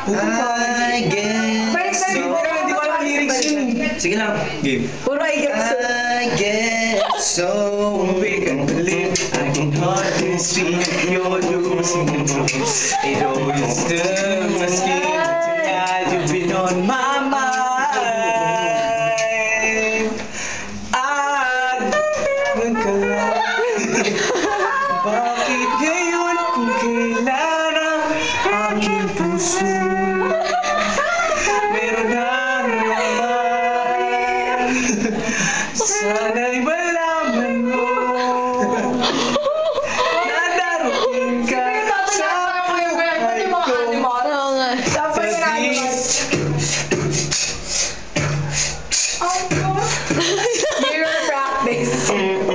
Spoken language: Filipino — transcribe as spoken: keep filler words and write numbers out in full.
I guess so. Hindi ko alam lyrics yun. Sige lang. Game. Puro I get so. I guess so. We can believe I can hardly speak. You're losing control. It always turns my skin. Tonight you've been on my mind. At nagkala. Bakit ngayon kung kailan ang aking puso meron ang laman? Sana'y malaman mo